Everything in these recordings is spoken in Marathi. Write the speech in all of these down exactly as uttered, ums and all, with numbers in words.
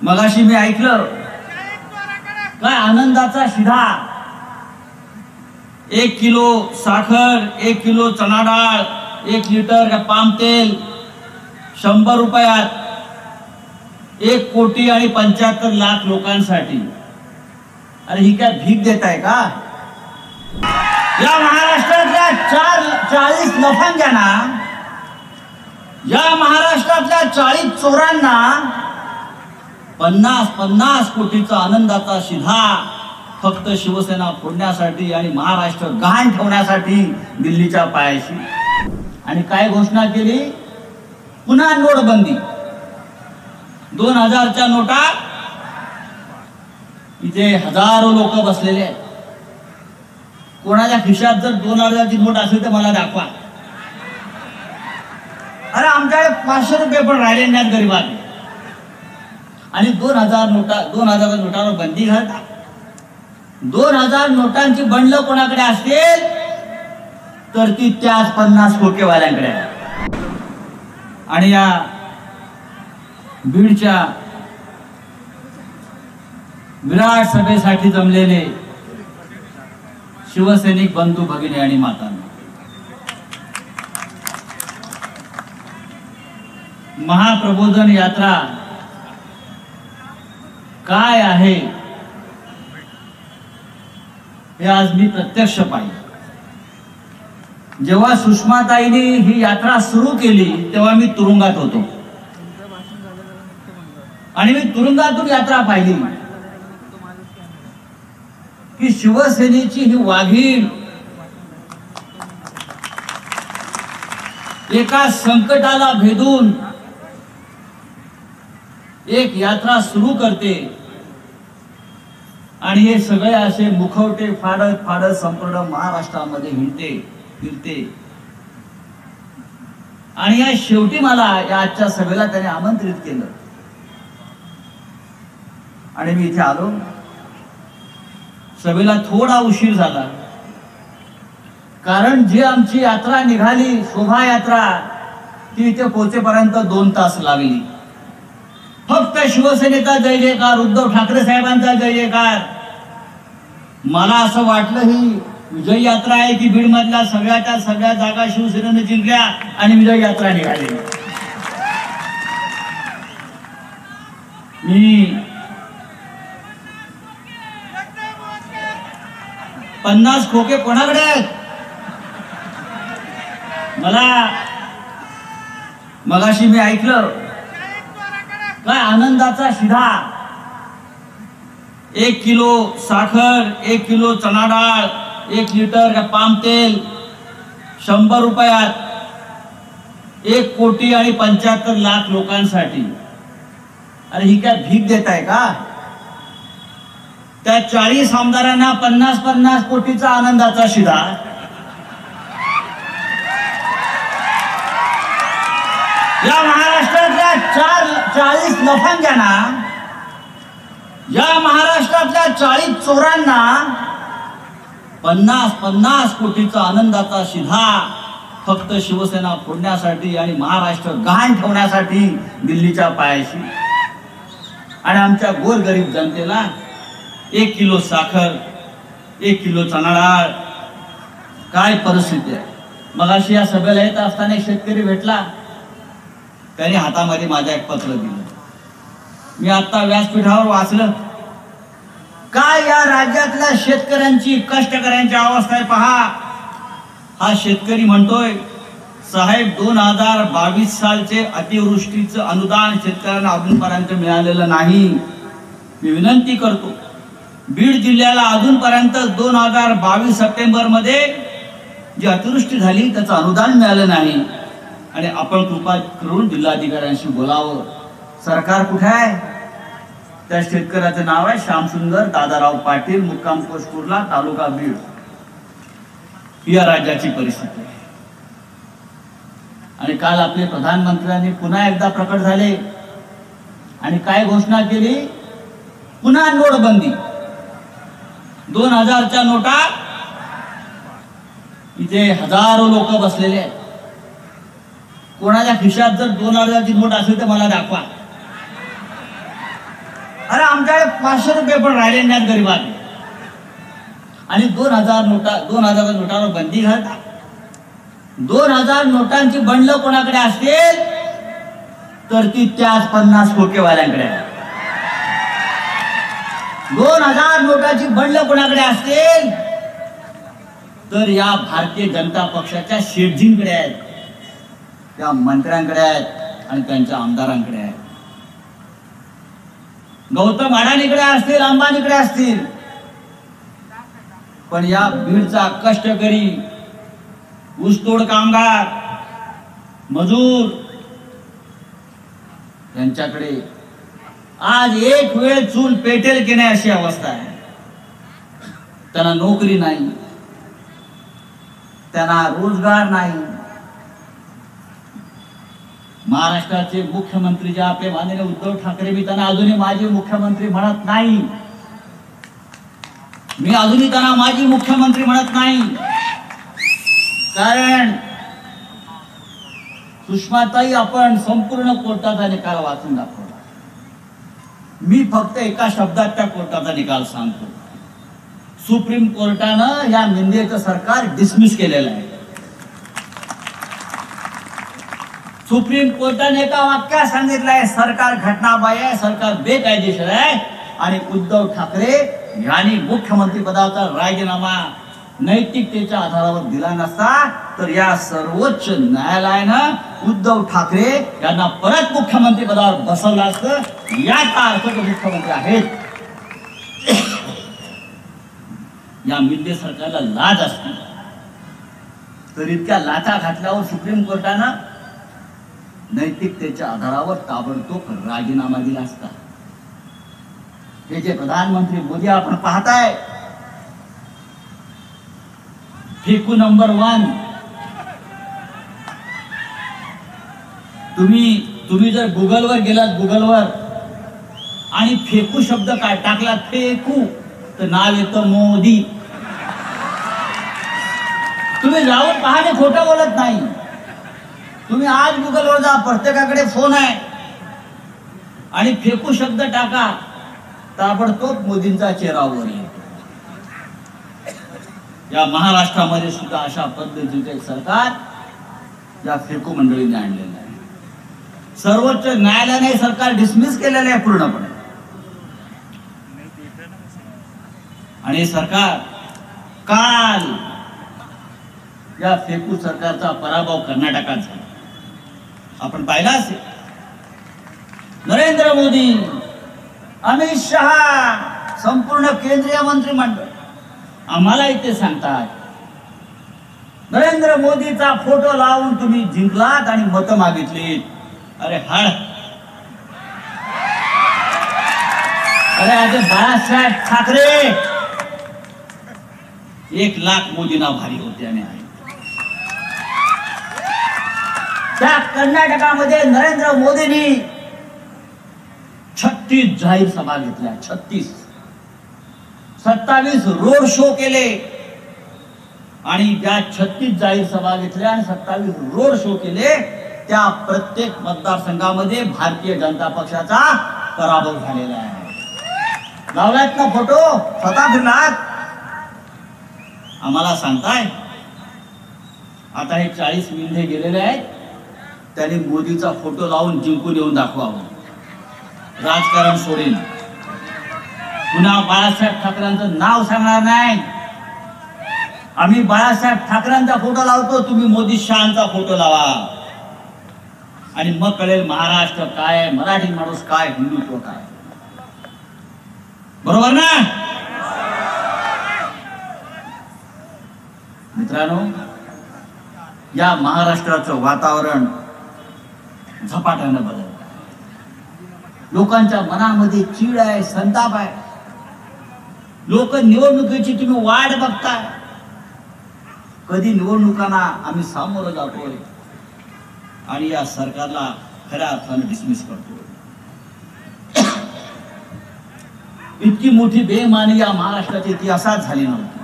मगाशी मी ऐकलं काय आनंदाचा शिधा, एक किलो साखर, एक किलो चणा डाळ, एक लिटर पाम तेल शंभर रुपयात एक कोटी आणि पंच्याहत्तर लाख लोकांसाठी। अरे ही काय भीक देत आहे का? या महाराष्ट्रातल्या चार चाळीस लफंग्यांना, या महाराष्ट्रातल्या चाळीस चोरांना पन्नास पन्नास कोटीचा आनंदाचा शिधा फक्त शिवसेना फोडण्यासाठी आणि महाराष्ट्र गहाण ठेवण्यासाठी दिल्लीच्या पायाशी। आणि काय घोषणा केली? पुन्हा नोटबंदी। दोन हजारच्या नोटा, इथे हजारो लोक बसलेले आहेत। कोणाच्या खिशात जर दोन हजारची नोट असेल तर मला दाखवा। अरे आमच्याकडे पाचशे रुपये पण राहिले नाहीत गरीबांनी, आणि दोन हजार नोटा दोन हजार नोटावर बंदी घालतात। दोन हजार नोटांची बंडल कोणाकडे असतील तर ती त्याच पन्नास खोकेवाल्यांकडे आहे। आणि या बीडच्या विराट सभेसाठी जमलेले शिवसैनिक बंधू भगिनी आणि मातांनो, महाप्रबोधन यात्रा काय आहे हे आज मी प्रत्यक्ष पाहिले। जेव्हा सुषमाताईंनी ही यात्रा सुरू केली तेव्हा मी तुरुंगात होतो, आणि मी तुरुंगातून यात्रा पाहिली की शिवसेनेची ही वाघीण एका संकटाला भेदून एक यात्रा सुरू करते, आणि हे सगळे असे मुखवटे फाडत फाडत संपूर्ण महाराष्ट्रामध्ये हिंडते फिरते। आणि या शेवटी मला या आजच्या सभेला त्याने आमंत्रित केलं, आणि मी इथे आलो। सभेला थोडा उशीर झाला, कारण जी आमची यात्रा निघाली शोभायात्रा ती इथे पोहोचेपर्यंत दोन तास लागली। फक्त शिवसेनेचा जय जयकार, उद्धव ठाकरे साहेबांचा जय जयकार। मला असं वाटलं ही विजय यात्रा आहे की बीड मधल्या सगळ्याच्या सगळ्या जागा शिवसेनेने जिंकल्या आणि विजय यात्रा निघाली। मी पन्नास खोके कोणाकडे आहेत? मला मगाशी मी ऐकलं काय आनंदाचा शिधा, एक किलो साखर, एक किलो चणा डाळ, एक लिटर पाम तेल शंभर रुपयात एक कोटी आणि पंच्याहत्तर लाख लोकांसाठी। अरे ही काय भीक देत आहे का? त्या चाळीस आमदारांना पन्नास पन्नास कोटीचा आनंदाचा शिधा, या महाराष्ट्रातल्या चार चाळीस लफंग्यांना, या महाराष्ट्रातल्या चाळीस चोरांना पन्नास पन्नास कोटीचा आनंदाचा शिधा फक्त शिवसेना फोडण्यासाठी आणि महाराष्ट्र गहाण ठेवण्यासाठी दिल्लीच्या पायाशी। आणि आमच्या गोरगरीब जनतेला एक किलो साखर, एक किलो चणा डाळ, काय परिस्थिती आहे। मगाशी या सभेला येत असताना एक शेतकरी भेटला, त्याने हातामध्ये माझ्या एक पत्र दिलं। मी आता व्यासपीठावर वाचलं, काय या राज्यातल्या शेतकऱ्यांची कष्टकऱ्यांची अवस्था आहे पहा। हा शेतकरी म्हणतोय, साहेब दोन हजार बावीस सालचे अतिवृष्टीचं अनुदान शेतकऱ्यांना अजूनपर्यंत मिळालेलं नाही। मी विनंती करतो, बीड जिल्ह्याला अजूनपर्यंत दोन हजार बावीस सप्टेंबर मध्ये जी अतिवृष्टी झाली त्याचं अनुदान मिळालं नाही, आणि आपण कृपा करून जिल्हाधिकाऱ्यांशी बोलावं। सरकार कुठे आहे? त्या शेतकऱ्याचं नाव आहे श्यामसुंदर दादाराव पाटील, मुक्काम पोस्ट कुर्ला, तालुका बीड। या राज्याची परिस्थिती आहे। आणि काल आपले प्रधानमंत्र्यांनी पुन्हा एकदा प्रकट झाले आणि काय घोषणा केली? पुन्हा नोटबंदी। दोन हजारच्या नोटा, इथे हजारो लोक बसलेले आहेत। कोणाच्या खिशात जर दोन हजारची नोट असेल तर मला दाखवा। अरे आमच्याकडे पाचशे रुपये पण राहिले नाहीत गरीबांनी. आणि दोन हजार नोटा दोन हजार नोटावर बंदी घालतात. दोन हजार नोटांची बंडलं कोणाकडे असतील तर ती त्याच पन्नास खोकेवाल्यांकडे. दोन हजार नोटाची बंडलं कोणाकडे असतील तर या भारतीय जनता पक्षाच्या शेठजींकडे आहेत, त्या मंत्र्यांकडे आहेत आणि त्यांच्या आमदारांकडे आहेत. गौतम अडाणीकडे असतील, अंबानीकडे असतील, पण या बीडचा कष्टकरी, ऊसतोड कामगार, मजूर यांच्याकडे आज एक वेळ चूल पेटेल की नाही अशी अवस्था आहे. त्यांना नोकरी नाही, त्यांना रोजगार नाही. महाराष्ट्राचे मुख्यमंत्री जे आपले माननीय उद्धव ठाकरे, मी त्यांना अजूनही माजी मुख्यमंत्री म्हणत नाही. मी अजूनही त्यांना माजी मुख्यमंत्री म्हणत नाही, कारण सुषमाताई आपण संपूर्ण कोर्टाचा निकाल वाचून दाखवला. मी फक्त एका शब्दात त्या कोर्टाचा निकाल सांगतो. सुप्रीम कोर्टानं या मिंदेचं सरकार डिसमिस केलेलं आहे. सुप्रीम कोर्टाने एका वाक्यात सांगितलं आहे, सरकार घटनाबाह्य आहे, सरकार बेकायदेशीर आहे आणि उद्धव ठाकरे यांनी मुख्यमंत्री पदाचा राजीनामा नैतिकतेच्या आधारावर दिला नसता तर या सर्वोच्च न्यायालयानं उद्धव ठाकरे यांना परत मुख्यमंत्री पदावर बसवलं असतं. याचा अर्थ ते मुख्यमंत्री आहेत. या मिंदे सरकारला लाज असते तर इतक्या लाचा घातल्यावर सुप्रीम कोर्टानं नैतिकतेच्या आधारावर ताबडतोब राजीनामा दिला असता. हे जे प्रधानमंत्री मोदी आपण पाहताय, फेकू नंबर वन. तुम्ही तुम्ही जर गुगलवर गेलात, गुगलवर आणि फेकू शब्द काय टाकला, फेकू, तर नाव येतं मोदी. तुम्ही जाऊन पहा, खोटं बोलत नाही. तुम्ही आज गुगलवर जा, प्रत्येकाकडे फोन आहे आणि फेकू शब्द टाका, ताबडतोब मोदींचा चेहरा वर येतो. या महाराष्ट्रामध्ये सुद्धा अशा पद्धतीचे एक सरकार या फेकू मंडळीने आणलेलं आहे. सर्वोच्च न्यायालयाने सरकार डिसमिस केलेलं आहे पूर्णपणे. आणि सरकार काल या फेकू सरकारचा पराभव कर्नाटकात झाला. आपण पाहिला असेल, नरेंद्र मोदी, अमित शहा, संपूर्ण केंद्रीय मंत्रिमंडळ आम्हाला इथे सांगतात, नरेंद्र मोदीचा फोटो लावून तुम्ही जिंकलात आणि मतं मागितलीत. अरे हळ, अरे आज बाळासाहेब ठाकरे एक लाख मोदींना भारी होते आणि आहे. त्या कर्नाटकामध्ये नरेंद्र मोदींनी छत्तीस जाहीर सभा घेतल्या, छत्तीस सत्तावीस रोड शो केले आणि ज्या छत्तीस जाहीर सभा घेतल्या आणि सत्तावीस रोड शो केले त्या प्रत्येक मतदारसंघामध्ये भारतीय जनता पक्षाचा पराभव झालेला आहे. लावलात ना फोटो, स्वतः फिरलात. आम्हाला सांगताय आता हे चाळीस मिंधे गेलेले आहेत, त्यांनी मोदीचा फोटो लावून जिंकून येऊन दाखवावं. राजकारण सोडेल, पुन्हा बाळासाहेब ठाकरेंचं नाव सांगणार नाही. आम्ही बाळासाहेब ठाकरेंचा फोटो लावतो, तुम्ही मोदी शहांचा फोटो लावा आणि मग कळेल महाराष्ट्र काय आहे, मराठी माणूस काय, हिंदुत्व काय. बरोबर ना मित्रांनो? या महाराष्ट्राचं वातावरण झपाट्यानं बदलत. लोकांच्या मनामध्ये चीड आहे, संताप आहे. लोक निवडणुकीची तुम्ही वाट बघताय, कधी निवडणुकांना आम्ही सामोरं जातोय आणि या सरकारला खऱ्या अर्थाने डिसमिस करतोय. इतकी मोठी बेईमानी या महाराष्ट्राच्या इतिहासात झाली नव्हती.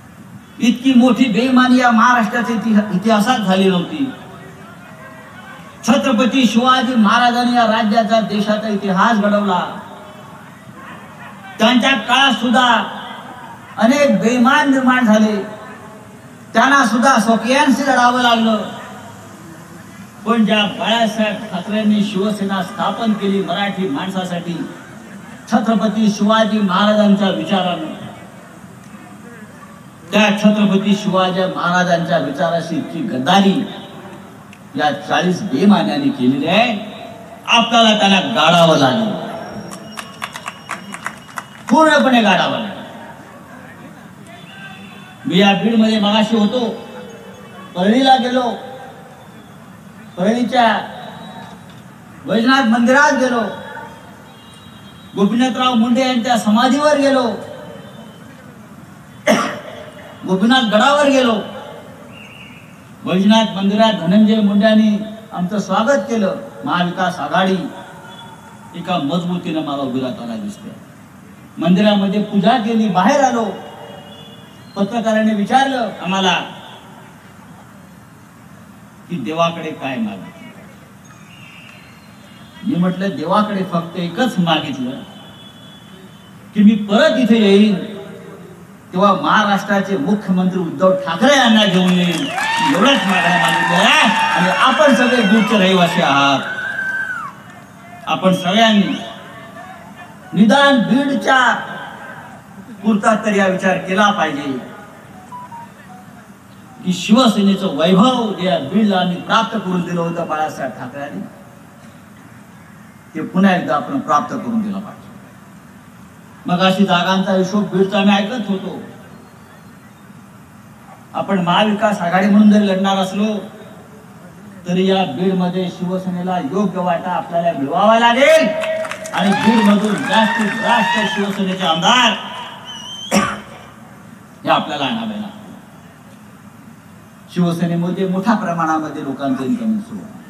इतकी मोठी बेईमानी या महाराष्ट्राच्या इतिहासात झाली नव्हती. छत्रपती शिवाजी महाराजांनी या राज्याचा देशाचा इतिहास घडवला. त्यांच्या काळात सुद्धा अनेक बेईमान निर्माण झाले, त्यांना सुद्धा स्वकीयांशी लढावं लागलं. पण ज्या बाळासाहेब ठाकरेंनी शिवसेना स्थापन केली मराठी माणसासाठी, छत्रपती शिवाजी महाराजांच्या विचारानं, त्या छत्रपती शिवाजी महाराजांच्या विचाराशी इतकी गद्दारी या चाळीस बेमान्यांनी केलेली आहे, आपल्याला त्यांना गाडावं लागेल, पूर्णपणे गाडावं लागेल. मी या बीड मध्ये मगाशी होतो, परळीला गेलो, परळीच्या वैजनाथ मंदिरात गेलो, गोपीनाथराव मुंडे यांच्या समाधीवर गेलो, गोपीनाथ गडावर गेलो. वैजनाथ मंदिरात धनंजय मुंड्यांनी आमचं स्वागत केलं. महाविकास आघाडी एका मजबूतीने मला उभी राहताना दिसते. मंदिरामध्ये पूजा केली, बाहेर आलो. पत्रकारांनी विचारलं आम्हाला की देवाकडे काय मागितलं. मी म्हटलं देवाकडे फक्त एकच मागितलं की मी परत इथे येईन तेव्हा महाराष्ट्राचे मुख्यमंत्री उद्धव ठाकरे यांना घेऊन येईल. एवढंच मागण्या मागितल्या. आणि आपण सगळे बीडचे रहिवासी आहात, आपण सगळ्यांनी निदान बीडच्या पुरता तरी हा विचार केला पाहिजे की शिवसेनेचं वैभव जे बीडला आम्ही प्राप्त करून दिलं होतं बाळासाहेब ठाकरेंनी, ते पुन्हा एकदा आपण प्राप्त करून दिलं पाहिजे. मग अशी जागांचा हिशोब बीडचा मी ऐकत होतो. आपण महाविकास आघाडी म्हणून जरी लढणार असलो तरी या बीड मध्ये शिवसेनेला योग्य वाटा आपल्याला मिळवावा लागेल. आणि बीड मधून जास्तीत जास्त शिवसेनेचे आमदार हे आपल्याला आणावे लागतील. शिवसेनेमध्ये मोठ्या प्रमाणामध्ये लोकांचं इन्कमिंग सुरू आहे.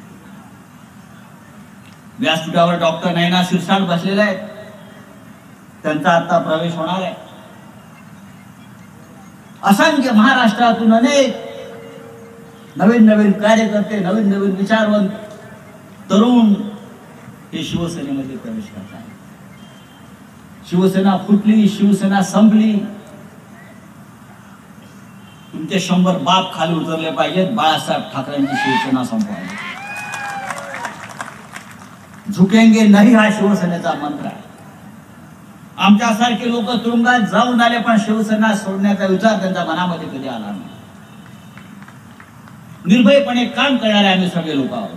व्यासपीठावर डॉक्टर नयना शिरसाट बसलेले आहेत, त्यांचा आता प्रवेश होणार आहे. असंख्य महाराष्ट्रातून अनेक नवीन नवीन कार्यकर्ते, नवीन नवीन विचारवंत तरुण हे शिवसेनेमध्ये प्रवेश करत आहेत. शिवसेना फुटली, शिवसेना संपली. तुमचे शंभर बाप खाली उतरले पाहिजेत बाळासाहेब ठाकरेंची शिवसेना संपवायला. झुकेंगे नाही हा शिवसेनेचा मंत्र आहे. आमच्यासारखे लोक तुरुंगात जाऊन आले पण शिवसेना सोडण्याचा विचार त्यांच्या मनामध्ये कधी आला नाही. निर्भयपणे काम करणारे आम्ही सगळे लोक आहोत.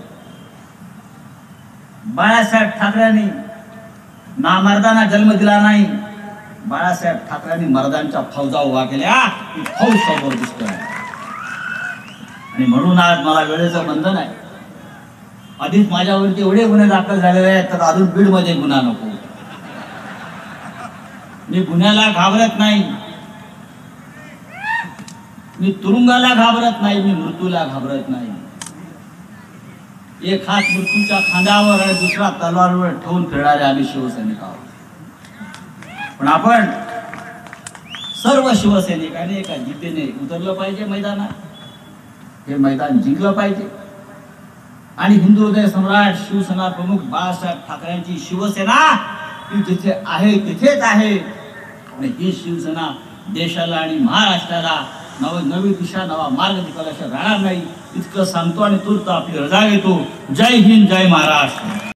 बाळासाहेब ठाकरेंनी नामर्दांना जन्म दिला नाही, बाळासाहेब ठाकरेंनी मर्दांच्या फौजा उभा केल्या. ही फौज समोर दिसतोय. आणि म्हणून आज मला वेळेचं बंधन आहे. आधीच माझ्यावरती एवढे गुन्हे दाखल झालेले आहेत तर अजून बीड मध्ये गुन्हा नको. मी गुन्ह्याला घाबरत नाही, मी तुरुंगाला घाबरत नाही, मी मृत्यूला घाबरत नाही. एक हात मृत्यूच्या खांद्यावर आणि दुसरा तलवारवर ठेवून फिरणारे आम्ही शिवसैनिक आहोत. पण आपण सर्व शिवसैनिकांनी एका जिद्दीने उतरलं पाहिजे मैदानात. हे मैदान जिंकलं पाहिजे. आणि हिंदू हृदय सम्राट शिवसेना प्रमुख बाळासाहेब ठाकरेंची शिवसेना ही जिथे आहे तिथेच आहे. आणि ही शिवसेना देशाला आणि महाराष्ट्राला नव नवी दिशा, नवा मार्ग दिखायला राहणार नाही. इतकं सांगतो आणि तूर्त आपली रजा घेतो. जय हिंद, जय महाराष्ट्र.